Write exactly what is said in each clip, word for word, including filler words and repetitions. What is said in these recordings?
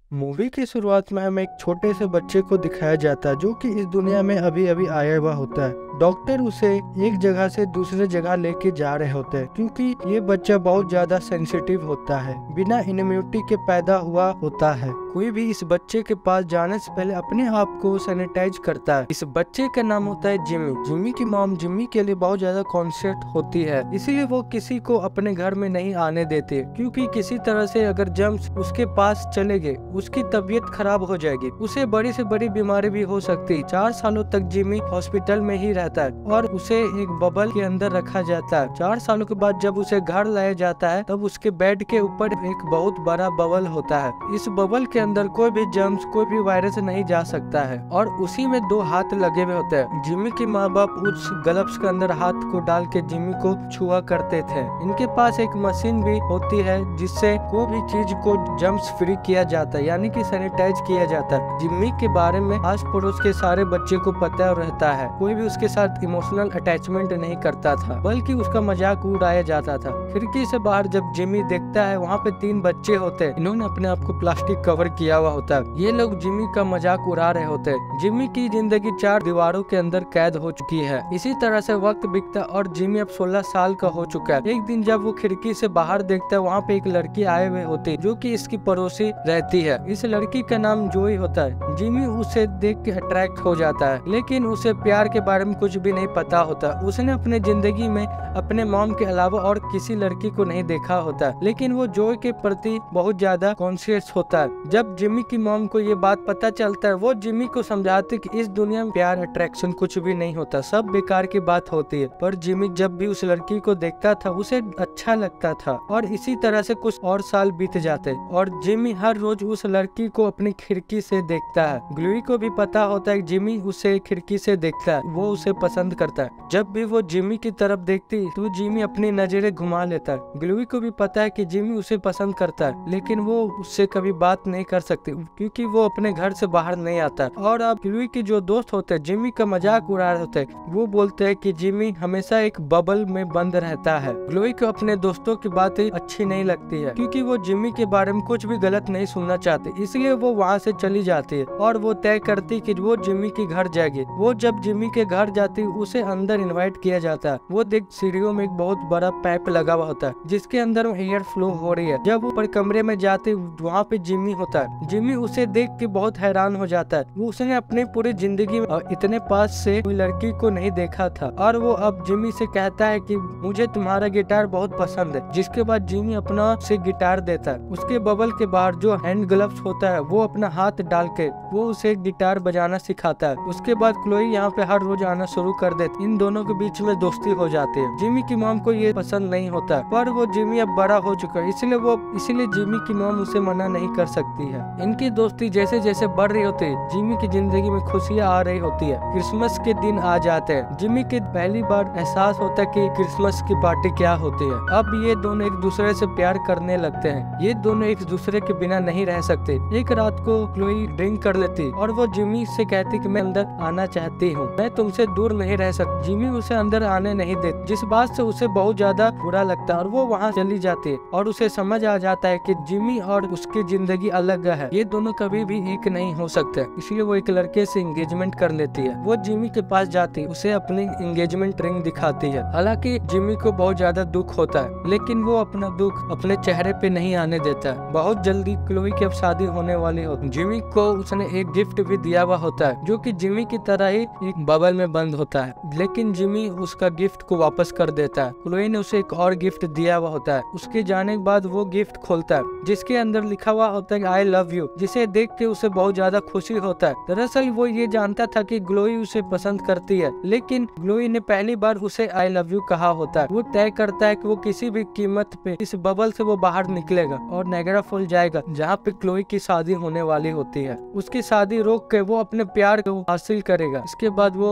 Movie की शुरुआत में हमें एक छोटे से बच्चे को दिखाया जाता है जो कि इस दुनिया में अभी अभी आया हुआ होता है। डॉक्टर उसे एक जगह से दूसरे जगह लेके जा रहे होते हैं क्योंकि ये बच्चा बहुत ज्यादा सेंसिटिव होता है, बिना इम्यूनिटी के पैदा हुआ होता है। कोई भी इस बच्चे के पास जाने से पहले अपने आप को सैनिटाइज करता है। इस बच्चे का नाम होता है जिमी। जिमी की मॉम जिमी के लिए बहुत ज्यादा कॉन्शियस होती है, इसीलिए वो किसी को अपने घर में नहीं आने देते क्योंकि किसी तरह से अगर जर्म्स उसके पास चले गए उसकी तबीयत खराब हो जाएगी, उसे बड़ी से बड़ी बीमारी भी हो सकती है। चार सालों तक जिमी हॉस्पिटल में ही रहता है और उसे एक बबल के अंदर रखा जाता है। चार सालों के बाद जब उसे घर लाया जाता है तब उसके बेड के ऊपर एक बहुत बड़ा बबल होता है। इस बबल के अंदर कोई भी जर्म्स कोई भी वायरस नहीं जा सकता है और उसी में दो हाथ लगे हुए होते हैं। जिमी के माँ बाप उस ग्लव्स के अंदर हाथ को डाल के जिमी को छुआ करते थे। इनके पास एक मशीन भी होती है जिससे कोई भी चीज को जर्म्स फ्री किया जाता है, यानी कि सैनिटाइज किया जाता है। जिमी के बारे में आस पड़ोस के सारे बच्चे को पता रहता है। कोई भी उसके साथ इमोशनल अटैचमेंट नहीं करता था बल्कि उसका मजाक उड़ाया जाता था। खिड़की से बाहर जब जिमी देखता है वहाँ पे तीन बच्चे होते हैं। इन्होंने अपने आप को प्लास्टिक कवर किया हुआ होता है। ये लोग जिमी का मजाक उड़ा रहे होते हैं। जिमी की जिंदगी चार दीवारों के अंदर कैद हो चुकी है। इसी तरह से वक्त बीतता और जिमी अब सोलह साल का हो चुका है। एक दिन जब वो खिड़की से बाहर देखता है वहाँ पे एक लड़की आए हुए होती है जो कि इसकी पड़ोसी रहती है। इस लड़की का नाम जोई होता है। जिमी उसे देख के अट्रैक्ट हो जाता है लेकिन उसे प्यार के बारे में कुछ भी नहीं पता होता। उसने अपने जिंदगी में अपने मॉम के अलावा और किसी लड़की को नहीं देखा होता, लेकिन वो जोई के प्रति बहुत ज्यादा कॉन्शियस होता है। जब जिमी की मॉम को ये बात पता चलता है वो जिमी को समझाती कि इस दुनिया में प्यार अट्रैक्शन कुछ भी नहीं होता, सब बेकार की बात होती है। पर जिमी जब भी उस लड़की को देखता था उसे अच्छा लगता था और इसी तरह से कुछ और साल बीत जाते और जिमी हर रोज उस लड़की को अपनी खिड़की से देखता है। ग्लूई को भी पता होता है जिमी उसे खिड़की से देखता है, वो उसे पसंद करता है। जब भी वो जिमी की तरफ देखती तो जिमी अपनी नजरें घुमा लेता है। ग्लूई को भी पता है कि जिमी उसे पसंद करता है लेकिन वो उससे कभी बात नहीं कर सकती क्योंकि वो अपने घर से बाहर नहीं आता। और अब ग्लूई के जो दोस्त होते हैं जिमी का मजाक उड़ा रहे होते हैं। वो बोलते हैं कि जिमी हमेशा एक बबल में बंद रहता है। ग्लूई को अपने दोस्तों की बातें अच्छी नहीं लगती है क्योंकि वो जिमी के बारे में कुछ भी गलत नहीं सुनना चाहती, इसलिए वो वहाँ से चली जाती है और वो तय करती कि वो जिमी के घर जाएगी। वो जब जिमी के घर जाती उसे अंदर इनवाइट किया जाता है। वो देख सीढ़ियों में एक बहुत बड़ा पाइप लगा हुआ होता है जिसके अंदर एयर फ्लो हो रही है। जब ऊपर कमरे में जाते वहाँ पे जिमी होता है। जिमी उसे देख के बहुत हैरान हो जाता है। वो उसने अपने पूरी जिंदगी में इतने पास से कोई लड़की को नहीं देखा था और वो अब जिमी से कहता है कि मुझे तुम्हारा गिटार बहुत पसंद है। जिसके बाद जिमी अपना से गिटार देता है। उसके बबल के बाहर जो हैंड ग्लव्स होता है वो अपना हाथ डाल के वो उसे गिटार बजाना सिखाता है। उसके बाद क्लोई यहाँ पे हर रोज आना शुरू कर देती। इन दोनों के बीच में दोस्ती हो जाती है। जिमी की मॉम को ये पसंद नहीं होता पर वो जिमी अब बड़ा हो चुका है इसलिए वो इसीलिए जिमी की मॉम उसे मना नहीं कर सकती है। इनकी दोस्ती जैसे जैसे बढ़ रही होती है जिमी की जिंदगी में खुशियाँ आ रही होती है। क्रिसमस के दिन आ जाते हैं। जिमी के पहली बार एहसास होता है कि क्रिसमस की पार्टी क्या होती है। अब ये दोनों एक दूसरे से प्यार करने लगते हैं। ये दोनों एक दूसरे के बिना नहीं रह सकते। एक रात को क्लोई ड्रिंक कर लेती और वो जिमी से कहती कि मैं अंदर आना चाहती हूँ, मैं तुमसे दूर नहीं रह सकती। जिमी उसे अंदर आने नहीं देती जिस बात से उसे बहुत ज्यादा बुरा लगता है और वो वहाँ चली जाती है और उसे समझ आ जाता है कि जिमी और उसकी जिंदगी अलग है, ये दोनों कभी भी एक नहीं हो सकते। इसलिए वो एक लड़के से एंगेजमेंट कर लेती है। वो जिमी के पास जाती है, उसे अपनी एंगेजमेंट रिंग दिखाती है। हालांकि जिमी को बहुत ज्यादा दुख होता है लेकिन वो अपना दुख अपने चेहरे पे नहीं आने देता है। बहुत जल्दी क्लोई की अब शादी होने वाली होती है। जिमी को उसने एक गिफ्ट भी दिया हुआ होता है जो कि जिमी की तरह ही एक बबल में बंद होता है, लेकिन जिमी उसका गिफ्ट को वापस कर देता है। क्लोई ने उसे एक और गिफ्ट दिया हुआ होता है। उसके जाने के बाद वो गिफ्ट खोलता है जिसके अंदर लिखा हुआ होता है आई लव यू, जिसे देख के उसे बहुत ज्यादा खुशी होता है। दरअसल वो ये जानता था कि ग्लोई उसे पसंद करती है लेकिन ग्लोई ने पहली बार उसे आई लव यू कहा होता है। वो तय करता है कि वो किसी भी कीमत पे इस बबल से वो बाहर निकलेगा और नायग्रा फॉल जाएगा जहाँ पे क्लोई की शादी होने वाली होती है। उसकी शादी रोक के वो अपने प्यार को हासिल करेगा। इसके बाद वो अपने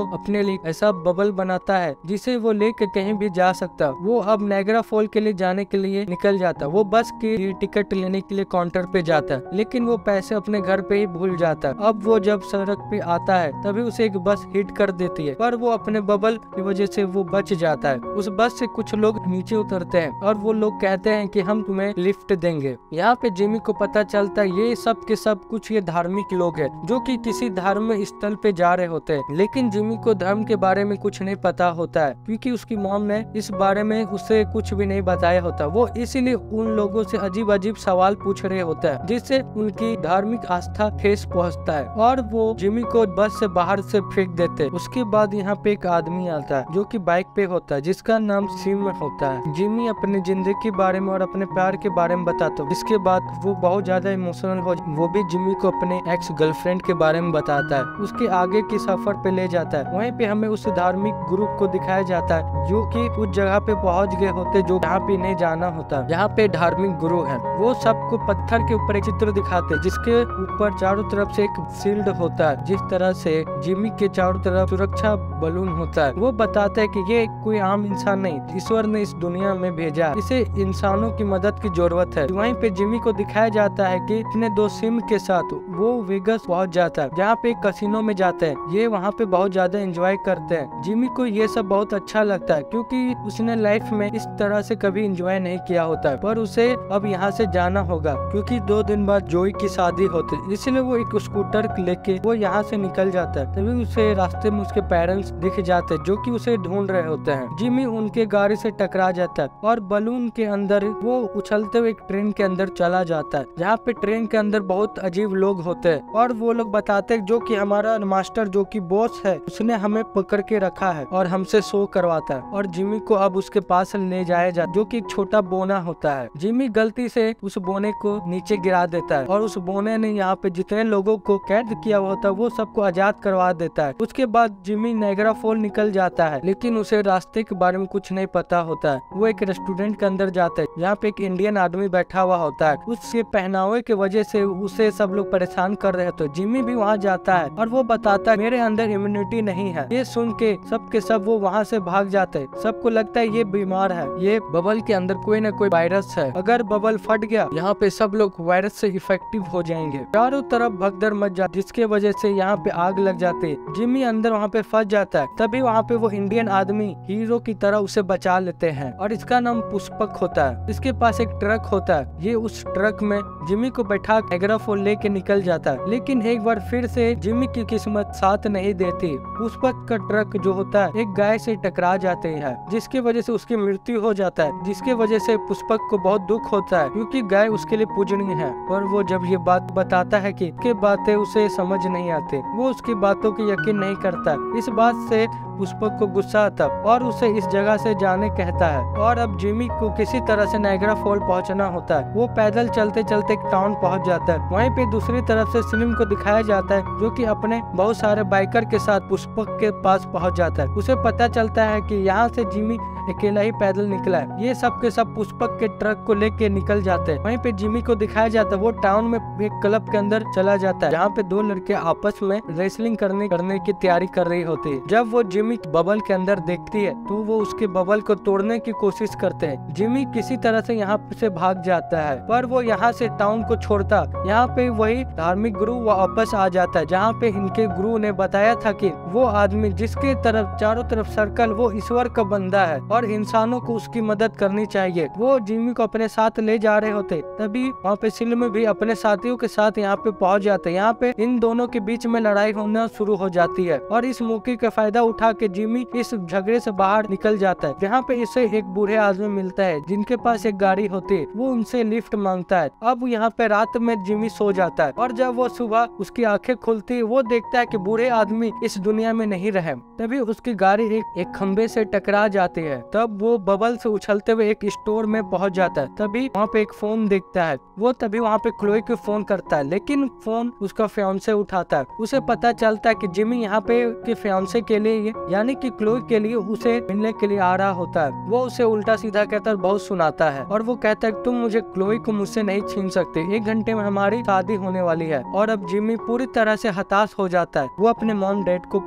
लिए ऐसा बबल बनाता है जिसे वो लेकर कहीं भी जा सकता। वो अब नायग्रा फॉल के लिए जाने के लिए निकल जाता। वो बस की टिकट लेने के लिए काउंटर पे जाता, लेकिन वो पैसे अपने घर पे ही भूल जाता। अब वो जब सड़क पे आता है तभी उसे एक बस हिट कर देती है, पर वो अपने बबल की वजह से वो बच जाता है। उस बस से कुछ लोग नीचे उतरते हैं और वो लोग कहते हैं कि हम तुम्हें लिफ्ट देंगे। यहाँ पे जिमी को पता चलता है ये सब के सब कुछ ये धार्मिक लोग हैं जो कि किसी धार्मिक स्थल पे जा रहे होते हैं, लेकिन जिमी को धर्म के बारे में कुछ नहीं पता होता है क्योंकि उसकी मॉम ने इस बारे में उसे कुछ भी नहीं बताया होता। वो इसीलिए उन लोगों से अजीब अजीब सवाल पूछ रहे होता है जिससे उनकी धार्मिक आस्था ठेस पहुँचता है और वो जिमी को बस से बाहर से फेंक देते हैं। उसके बाद यहाँ पे एक आदमी आता है जो कि बाइक पे होता है जिसका नाम सिम होता है। जिमी अपनी जिंदगी के बारे में और अपने प्यार के बारे में बताता है। इसके बाद वो बहुत ज्यादा इमोशनल हो, वो भी जिमी को अपने एक्स गर्लफ्रेंड के बारे में बताता है, उसके आगे की सफर पे ले जाता है। वहीं पे हमें उस धार्मिक ग्रुप को दिखाया जाता है जो कि उस जगह पे पहुंच गए होते जो जहाँ पे नहीं जाना होता, जहाँ पे धार्मिक गुरु है। वो सबको पत्थर के ऊपर एक चित्र दिखाते जिसके ऊपर चारों तरफ से एक शील्ड होता है, जिस तरह से जिमी के चारों तरफ सुरक्षा बलून होता है। वो बताता है कि ये कोई आम इंसान नहीं, ईश्वर ने इस दुनिया में भेजा, इसे इंसानों की मदद की जरूरत है। वहीं पे जिमी को दिखाया जाता है कि अपने दो सिम के साथ वो वेगस पहुंच जाता है जहाँ पे कसिनो में जाते हैं। ये वहाँ पे बहुत ज्यादा एंजॉय करते हैं। जिमी को ये सब बहुत अच्छा लगता है क्योंकि उसने लाइफ में इस तरह से कभी एंजॉय नहीं किया होता है, पर उसे अब यहाँ से जाना होगा क्योंकि दो दिन बाद जोई की शादी होती है, इसलिए वो एक स्कूटर लेके वो यहाँ से निकल जाता है। तभी उसे रास्ते में उसके पेरेंट्स दिख जाते हैं जो कि उसे ढूंढ रहे होते हैं। जिमी उनके गाड़ी से टकरा जाता है और बलून के अंदर वो उछलते हुए एक ट्रेन के अंदर चला जाता है जहाँ पे ट्रेन के अंदर बहुत अजीब लोग होते हैं और वो लोग बताते हैं जो कि हमारा मास्टर जो कि बॉस है उसने हमें पकड़ के रखा है और हमसे शो करवाता है और जिमी को अब उसके पास ले जाया जाता जो कि एक छोटा बोना होता है। जिमी गलती से उस बोने को नीचे गिरा देता है और उस बोने ने यहाँ पे जितने लोगों को कैद किया होता है वो सबको आजाद करवा देता है। उसके बाद जिमी नायग्रा फॉल निकल जाता है, लेकिन उसे रास्ते के बारे में कुछ नहीं पता होता है। वो एक रेस्टोरेंट के अंदर जाता है जहाँ पे एक इंडियन आदमी बैठा हुआ होता है। उसके पहनावे के वजह से उसे सब लोग परेशान कर रहे होते। जिमी भी वहाँ जाता है और वो बताता है मेरे अंदर इम्यूनिटी नहीं है। ये सुन के सब के सब वो वहाँ से भाग जाते हैं। सबको लगता है ये बीमार है, ये बबल के अंदर कोई ना कोई वायरस है, अगर बबल फट गया यहाँ पे सब लोग वायरस से इफेक्टिव हो जाएंगे। चारों तरफ भगदड़ मच जाती जिसके वजह से यहाँ पे आग लग जाती है। जिमी अंदर वहाँ पे फंस जाता है, तभी वहाँ पे वो इंडियन आदमी हीरो की तरह उसे बचा लेते हैं और इसका नाम पुष्पक होता है। इसके पास एक ट्रक होता है, ये उस ट्रक में जिमी को बैठा नायग्रा फॉल लेके निकल जाता है। लेकिन एक बार फिर से जिमी की किस्मत साथ नहीं देती। पुष्पक का ट्रक जो होता है एक गाय से टकरा जाते हैं जिसकी वजह से उसकी मृत्यु हो जाता है, जिसके वजह से पुष्पक को बहुत दुख होता है क्योंकि गाय उसके लिए पूजनीय है। पर वो जब ये बात बताता है कि के बातें उसे समझ नहीं आते, वो उसकी बातों की यकीन नहीं करता। इस बात से पुष्पक को गुस्सा आता और उसे इस जगह से जाने कहता है और अब जिमी को किसी तरह से नायग्रा फॉल पहुंचना होता है। वो पैदल चलते चलते एक टाउन पहुंच जाता है। वहीं पे दूसरी तरफ से सिम को दिखाया जाता है जो कि अपने बहुत सारे बाइकर के साथ पुष्पक के पास पहुंच जाता है। उसे पता चलता है कि यहाँ से जिमी अकेला ही पैदल निकला है। ये सब के सब पुष्पक के ट्रक को लेके निकल जाते हैं। वहीं पे जिमी को दिखाया जाता है वो टाउन में एक क्लब के अंदर चला जाता है जहाँ पे दो लड़के आपस में रेसलिंग करने करने की तैयारी कर रही होती है। जब वो जिमी बबल के अंदर देखती है तो वो उसके बबल को तोड़ने की कोशिश करते हैं। जिमी किसी तरह से यहाँ से भाग जाता है, पर वो यहाँ से टाउन को छोड़ता यहाँ पे वही धार्मिक गुरु वापस आ जाता है जहाँ पे इनके गुरु ने बताया था कि वो आदमी जिसके तरफ चारों तरफ सर्कल वो ईश्वर का बंदा है और इंसानों को उसकी मदद करनी चाहिए। वो जिमी को अपने साथ ले जा रहे होते, तभी वहाँ पे सिल्म भी अपने साथियों के साथ यहाँ पे पहुंच जाते। यहाँ पे इन दोनों के बीच में लड़ाई होना शुरू हो जाती है और इस मौके का फायदा उठा के जिमी इस झगड़े से बाहर निकल जाता है। जहाँ पे इसे एक बूढ़े आदमी मिलता है जिनके पास एक गाड़ी होती है। वो उनसे लिफ्ट मांगता है। अब यहाँ पे रात में जिमी सो जाता है और जब वो सुबह उसकी आंखें खुलती है वो देखता है कि बूढ़े आदमी इस दुनिया में नहीं रहे। तभी उसकी गाड़ी एक एक खंबे से टकरा जाती है। तब वो बबल से उछलते हुए एक स्टोर में पहुंच जाता है। तभी वहाँ पे एक फोन देखता है। वो तभी वहाँ पे क्लोई को फोन करता है, लेकिन फोन उसका फियांसे उठाता है। उसे पता चलता है कि जिमी यहाँ पे के फियांसे के लिए यानी कि क्लोई के लिए उसे मिलने के लिए आ रहा होता है। वो उसे उल्टा सीधा कहता है, बहुत सुनाता है और वो कहता है तुम मुझे क्लोई को मुझसे नहीं छीन सकते, एक घंटे में हमारी शादी होने वाली है। और अब जिमी पूरी तरह से हताश हो जाता है। वो अपने मॉम डैड को कॉल करता है।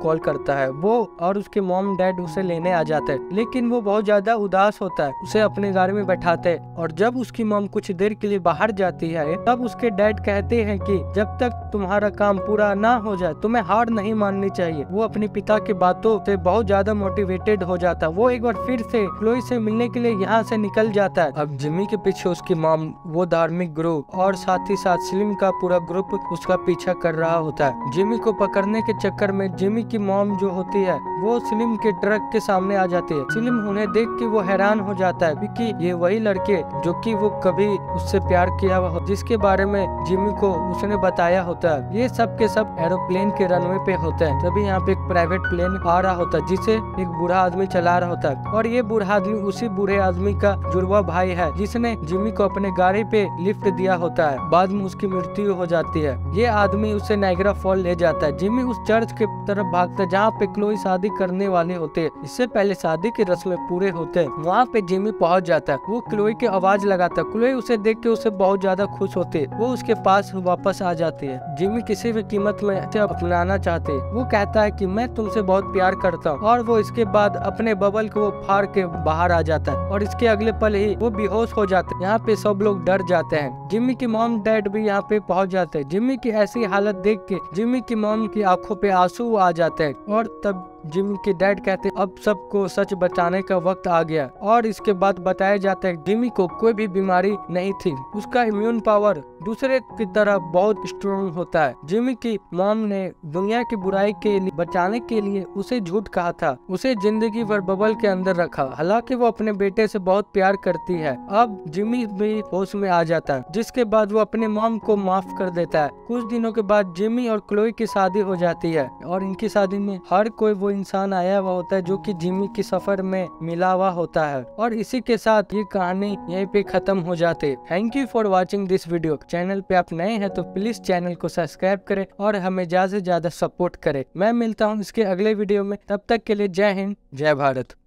होता है। वो और उसके मॉम डैड उसे लेने आ जाते हैं, लेकिन वो बहुत ज्यादा उदास होता है। उसे अपने गाड़ी में बैठाते हैं और जब उसकी मॉम कुछ देर के लिए बाहर जाती है तब उसके डैड कहते हैं कि जब तक तुम्हारा काम पूरा ना हो जाए तुम्हें हार नहीं माननी चाहिए। वो अपने पिता की बातों से बहुत ज्यादा मोटिवेटेड हो जाता है। वो एक बार फिर से क्लोई से मिलने के लिए यहाँ से निकल जाता है। अब जिमी के पीछे उसकी मॉम, वो धार्मिक ग्रुप और साथ ही साथ स्लिम का पूरा ग्रुप उसका पीछा कर रहा होता है। जिमी को पकड़ने के चक्कर में जिमी की मॉम जो होती है वो स्लिम के ट्रक के सामने आ जाती है। स्लिम उन्हें देख के वो हैरान हो जाता है क्योंकि ये वही लड़के जो कि वो कभी उससे प्यार किया हुआ, जिसके बारे में जिमी को उसने बताया होता है। ये सब के सब एरोप्लेन के रनवे पे होते हैं। तभी यहाँ पे एक प्राइवेट प्लेन आ रहा होता है जिसे एक बूढ़ा आदमी चला रहा होता है और ये बूढ़ा आदमी उसी बूढ़े आदमी का जुड़वा भाई है जिसने जिमी को अपने गाड़ी पे लिफ्ट दिया होता है। बाद में उसकी मृत्यु हो जाती है। ये आदमी उसे नायग्रा फॉल ले जाता है। जिमी उस चर्च के तरफ भागता है जहाँ पे क्लोई शादी करने वाले होते हैं। इससे पहले शादी की रस्में पूरे होते हैं। वहाँ पे जिमी पहुँच जाता है। वो क्लोई की आवाज लगाता है। क्लोई उसे देख के उसे बहुत ज्यादा खुश होती है। वो उसके पास वापस आ जाती है। जिमी किसी भी कीमत में उसे अपनाना चाहते हैं। वो कहता है कि मैं तुमसे बहुत प्यार करता हूँ और वो इसके बाद अपने बबल को वो फाड़ के बाहर आ जाता है और इसके अगले पल ही वो बेहोश हो जाते हैं। यहाँ पे सब लोग डर जाते हैं। जिमी की मॉम डैड भी यहाँ पे पहुँच जाते हैं। जिमी की ऐसी हालत देख के जिमी की मॉम की आंखों पे आंसू आ जाते हैं और तब जिमी के डैड कहते अब सबको सच बताने का वक्त आ गया। और इसके बाद बताया जाता है जिमी को कोई भी बीमारी नहीं थी। उसका इम्यून पावर दूसरे की तरह बहुत स्ट्रॉन्ग होता है। जिमी की मॉम ने दुनिया की बुराई के लिए बचाने के लिए उसे झूठ कहा था, उसे जिंदगी भर बबल के अंदर रखा। हालांकि वो अपने बेटे से बहुत प्यार करती है। अब जिमी भी होश में आ जाता है जिसके बाद वो अपने मॉम को माफ कर देता है। कुछ दिनों के बाद जिमी और क्लोई की शादी हो जाती है और इनकी शादी में हर कोई वो इंसान आया हुआ होता है जो कि जिमी की सफर में मिला हुआ होता है। और इसी के साथ ये कहानी यहीं पे खत्म हो जाती है। Thank you for watching this video. Channel पे आप नए हैं तो प्लीज चैनल को सब्सक्राइब करें और हमें ज्यादा से ज्यादा सपोर्ट करें। मैं मिलता हूँ इसके अगले वीडियो में। तब तक के लिए जय हिंद, जय भारत।